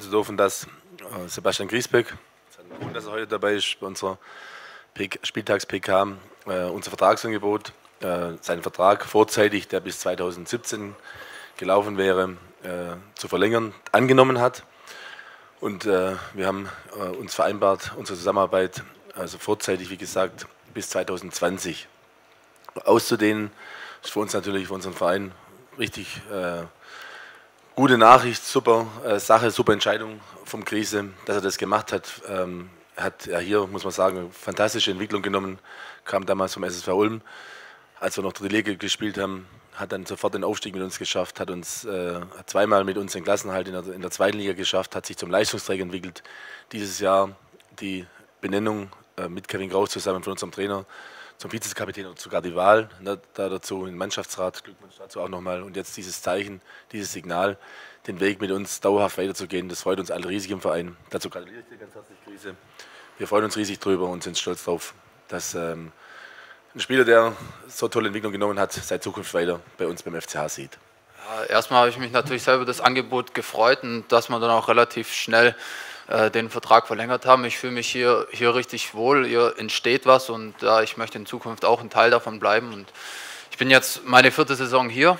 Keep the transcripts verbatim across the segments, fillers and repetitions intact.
zu dürfen, dass äh, Sebastian Griesbeck, es hat einen Grund, dass er heute dabei ist bei unserer Spieltags-P K, äh, unser Vertragsangebot, äh, seinen Vertrag vorzeitig, der bis zweitausendsiebzehn gelaufen wäre, äh, zu verlängern, angenommen hat. Und äh, wir haben äh, uns vereinbart, unsere Zusammenarbeit, also vorzeitig, wie gesagt, bis zweitausendzwanzig auszudehnen. Das ist für uns natürlich, für unseren Verein, richtig äh, gute Nachricht, super äh, Sache, super Entscheidung vom Krise, dass er das gemacht hat. Ähm, er hat ja hier, muss man sagen, eine fantastische Entwicklung genommen, kam damals vom S S V Ulm, als wir noch dritte Liga gespielt haben, hat dann sofort den Aufstieg mit uns geschafft, hat uns äh, hat zweimal mit uns den Klassenerhalt in der, in der zweiten Liga geschafft, hat sich zum Leistungsträger entwickelt. Dieses Jahr die Benennung äh, mit Kevin Kraus zusammen von unserem Trainer zum Vizekapitän und sogar die Wahl, ne, da dazu im Mannschaftsrat, Glückwunsch dazu auch nochmal. Und jetzt dieses Zeichen, dieses Signal, den Weg mit uns dauerhaft weiterzugehen, das freut uns alle riesig im Verein. Dazu gratuliere ich dir ganz herzlich, Krise. Wir freuen uns riesig drüber und sind stolz darauf, dass ähm, ein Spieler, der so tolle Entwicklung genommen hat, seine Zukunft weiter bei uns beim F C H sieht. Ja, erstmal habe ich mich natürlich selber das Angebot gefreut und dass wir dann auch relativ schnell äh, den Vertrag verlängert haben. Ich fühle mich hier, hier richtig wohl, hier entsteht was und äh, ich möchte in Zukunft auch ein Teil davon bleiben. Und ich bin jetzt meine vierte Saison hier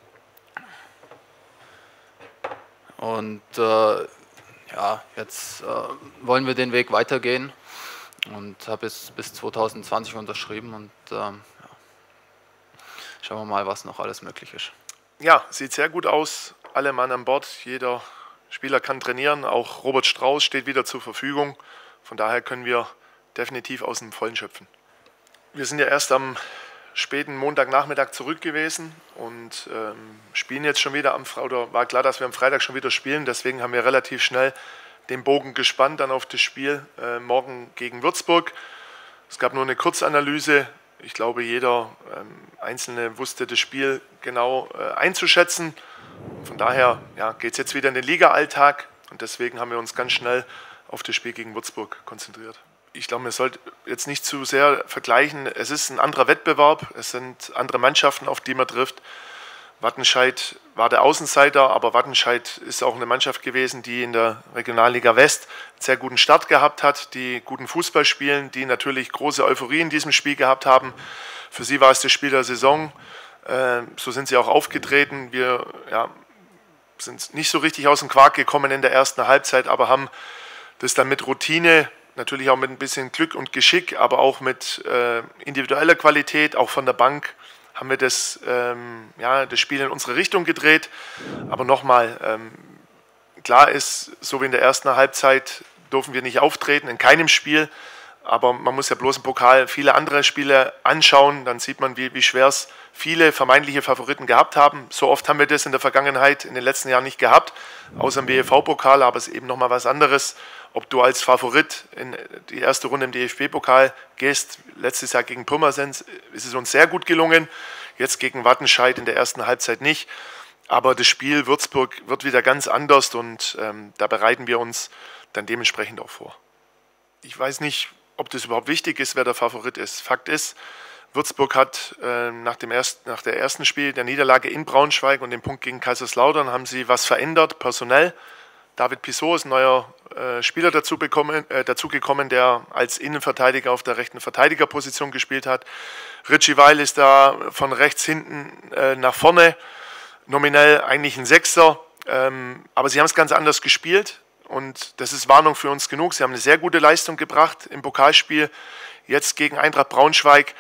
und äh, ja, jetzt äh, wollen wir den Weg weitergehen und habe bis, bis zweitausendzwanzig unterschrieben und äh, ja. Schauen wir mal, was noch alles möglich ist. Ja, sieht sehr gut aus. Alle Mann an Bord, jeder Spieler kann trainieren. Auch Robert Strauß steht wieder zur Verfügung. Von daher können wir definitiv aus dem Vollen schöpfen. Wir sind ja erst am späten Montagnachmittag zurück gewesen und ähm, spielen jetzt schon wieder am Freitag. Oder war klar, dass wir am Freitag schon wieder spielen. Deswegen haben wir relativ schnell den Bogen gespannt dann auf das Spiel äh, morgen gegen Würzburg. Es gab nur eine Kurzanalyse. Ich glaube, jeder ähm, Einzelne wusste das Spiel genau äh, einzuschätzen. Von daher ja, geht es jetzt wieder in den Liga-Alltag und deswegen haben wir uns ganz schnell auf das Spiel gegen Würzburg konzentriert. Ich glaube, man sollte jetzt nicht zu sehr vergleichen. Es ist ein anderer Wettbewerb, es sind andere Mannschaften, auf die man trifft. Wattenscheid war der Außenseiter, aber Wattenscheid ist auch eine Mannschaft gewesen, die in der Regionalliga West einen sehr guten Start gehabt hat, die guten Fußball spielen, die natürlich große Euphorie in diesem Spiel gehabt haben. Für sie war es das Spiel der Saison, äh, so sind sie auch aufgetreten. Wir ja, sind nicht so richtig aus dem Quark gekommen in der ersten Halbzeit, aber haben das dann mit Routine, natürlich auch mit ein bisschen Glück und Geschick, aber auch mit äh, individueller Qualität, auch von der Bank, haben wir das, ähm, ja, das Spiel in unsere Richtung gedreht. Aber nochmal, ähm, klar ist, so wie in der ersten Halbzeit dürfen wir nicht auftreten, in keinem Spiel. Aber man muss ja bloß im Pokal viele andere Spiele anschauen. Dann sieht man, wie, wie schwer es viele vermeintliche Favoriten gehabt haben. So oft haben wir das in der Vergangenheit, in den letzten Jahren nicht gehabt, außer im B E V-Pokal. Aber es ist eben nochmal was anderes, ob du als Favorit in die erste Runde im D F B-Pokal gehst. Letztes Jahr gegen Pirmasens ist es uns sehr gut gelungen, jetzt gegen Wattenscheid in der ersten Halbzeit nicht. Aber das Spiel Würzburg wird wieder ganz anders und ähm, da bereiten wir uns dann dementsprechend auch vor. Ich weiß nicht, ob das überhaupt wichtig ist, wer der Favorit ist. Fakt ist, Würzburg hat äh, nach dem ersten, nach der ersten Spiel der Niederlage in Braunschweig und dem Punkt gegen Kaiserslautern haben sie was verändert, personell. David Pissot ist ein neuer äh, Spieler dazu, bekommen, äh, dazu gekommen, der als Innenverteidiger auf der rechten Verteidigerposition gespielt hat. Richie Weil ist da von rechts hinten äh, nach vorne, nominell eigentlich ein Sechser, ähm, aber sie haben es ganz anders gespielt und das ist Warnung für uns genug. Sie haben eine sehr gute Leistung gebracht im Pokalspiel, jetzt gegen Eintracht Braunschweig.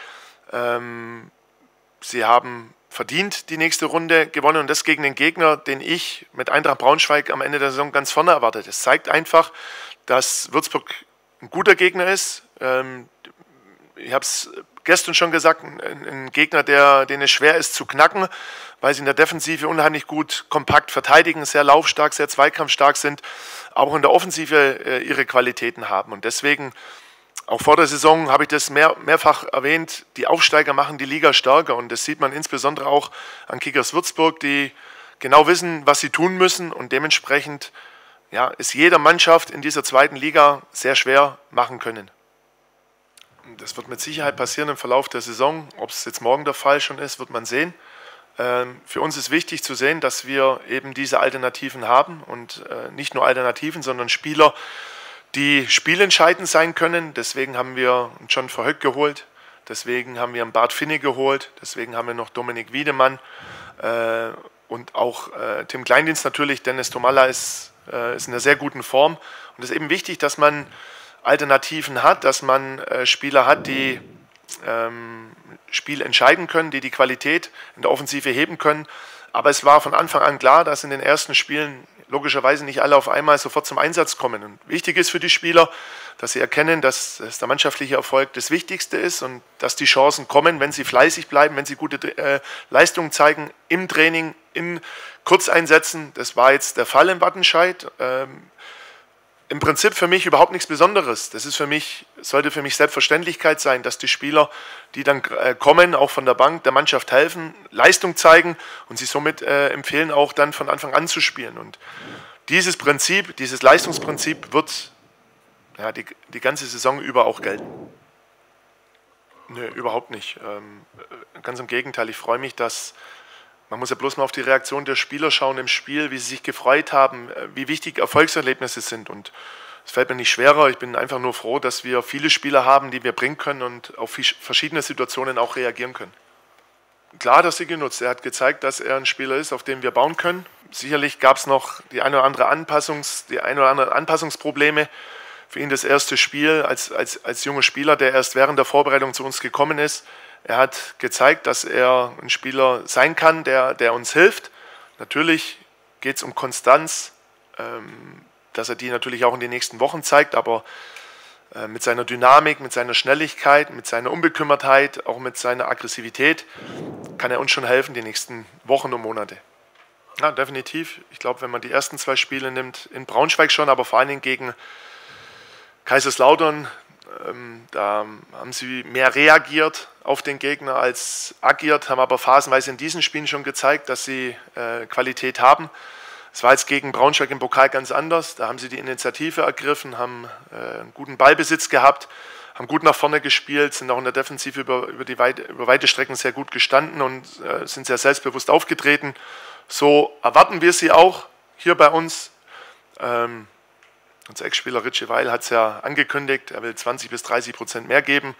Ähm, sie haben verdient die nächste Runde gewonnen und das gegen den Gegner, den ich mit Eintracht Braunschweig am Ende der Saison ganz vorne erwartet. Das zeigt einfach, dass Würzburg ein guter Gegner ist. Ähm, ich habe es gestern schon gesagt, ein, ein Gegner, der, den es schwer ist zu knacken, weil sie in der Defensive unheimlich gut kompakt verteidigen, sehr laufstark, sehr zweikampfstark sind, aber auch in der Offensive äh, ihre Qualitäten haben. Und deswegen, auch vor der Saison habe ich das mehr, mehrfach erwähnt, die Aufsteiger machen die Liga stärker und das sieht man insbesondere auch an Kickers Würzburg, die genau wissen, was sie tun müssen und dementsprechend ja, ist jeder Mannschaft in dieser zweiten Liga sehr schwer machen können. Das wird mit Sicherheit passieren im Verlauf der Saison. Ob es jetzt morgen der Fall schon ist, wird man sehen. Für uns ist wichtig zu sehen, dass wir eben diese Alternativen haben und nicht nur Alternativen, sondern Spieler, die spielentscheidend sein können. Deswegen haben wir John Verhoek geholt, deswegen haben wir einen Bart Finne geholt, deswegen haben wir noch Dominik Wiedemann und auch Tim Kleindienst natürlich. Dennis Tomalla ist, ist in einer sehr guten Form und es ist eben wichtig, dass man Alternativen hat, dass man Spieler hat, die ähm, Spiel entscheiden können, die die Qualität in der Offensive heben können. Aber es war von Anfang an klar, dass in den ersten Spielen logischerweise nicht alle auf einmal sofort zum Einsatz kommen. Und wichtig ist für die Spieler, dass sie erkennen, dass, dass der mannschaftliche Erfolg das Wichtigste ist und dass die Chancen kommen, wenn sie fleißig bleiben, wenn sie gute äh, Leistungen zeigen im Training, in Kurzeinsätzen. Das war jetzt der Fall in Wattenscheid. Ähm, Im Prinzip für mich überhaupt nichts Besonderes. Das ist für mich, sollte für mich Selbstverständlichkeit sein, dass die Spieler, die dann äh, kommen, auch von der Bank, der Mannschaft helfen, Leistung zeigen und sie somit äh, empfehlen, auch dann von Anfang an zu spielen. Und dieses Prinzip, dieses Leistungsprinzip wird ja, die, die ganze Saison über auch gelten. Nö, überhaupt nicht. Ähm, ganz im Gegenteil, ich freue mich, dass man muss ja bloß mal auf die Reaktion der Spieler schauen im Spiel, wie sie sich gefreut haben, wie wichtig Erfolgserlebnisse sind. Und es fällt mir nicht schwerer. Ich bin einfach nur froh, dass wir viele Spieler haben, die wir bringen können und auf verschiedene Situationen auch reagieren können. Klar hat er sie genutzt. Er hat gezeigt, dass er ein Spieler ist, auf dem wir bauen können. Sicherlich gab es noch die eine oder andere Anpassungs, die eine oder andere Anpassungsprobleme. Für ihn das erste Spiel als, als, als junger Spieler, der erst während der Vorbereitung zu uns gekommen ist. Er hat gezeigt, dass er ein Spieler sein kann, der, der uns hilft. Natürlich geht es um Konstanz, ähm, dass er die natürlich auch in den nächsten Wochen zeigt, aber äh, mit seiner Dynamik, mit seiner Schnelligkeit, mit seiner Unbekümmertheit, auch mit seiner Aggressivität kann er uns schon helfen die nächsten Wochen und Monate. Ja, definitiv. Ich glaube, wenn man die ersten zwei Spiele nimmt, in Braunschweig schon, aber vor allen Dingen gegen Kaiserslautern, ähm, da haben sie mehr reagiert auf den Gegner als agiert, haben aber phasenweise in diesen Spielen schon gezeigt, dass sie äh, Qualität haben. Es war jetzt gegen Braunschweig im Pokal ganz anders. Da haben sie die Initiative ergriffen, haben äh, einen guten Ballbesitz gehabt, haben gut nach vorne gespielt, sind auch in der Defensive über, über, die weite, über weite Strecken sehr gut gestanden und äh, sind sehr selbstbewusst aufgetreten. So erwarten wir sie auch hier bei uns. Ähm, unser Ex-Spieler Richie Weil hat es ja angekündigt, er will zwanzig bis dreißig Prozent mehr geben.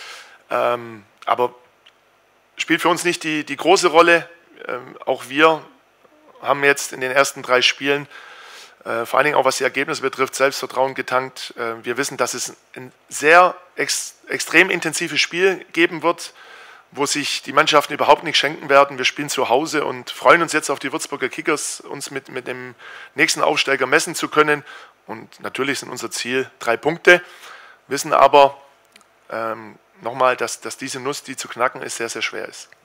Ähm, aber spielt für uns nicht die, die große Rolle. Ähm, auch wir haben jetzt in den ersten drei Spielen, äh, vor allen Dingen auch was die Ergebnisse betrifft, Selbstvertrauen getankt. Äh, wir wissen, dass es ein sehr ex, extrem intensives Spiel geben wird, wo sich die Mannschaften überhaupt nicht schenken werden. Wir spielen zu Hause und freuen uns jetzt auf die Würzburger Kickers, uns mit, mit dem nächsten Aufsteiger messen zu können. Und natürlich sind unser Ziel drei Punkte, wissen aber ähm, nochmal, dass, dass diese Nuss, die zu knacken ist, sehr, sehr schwer ist.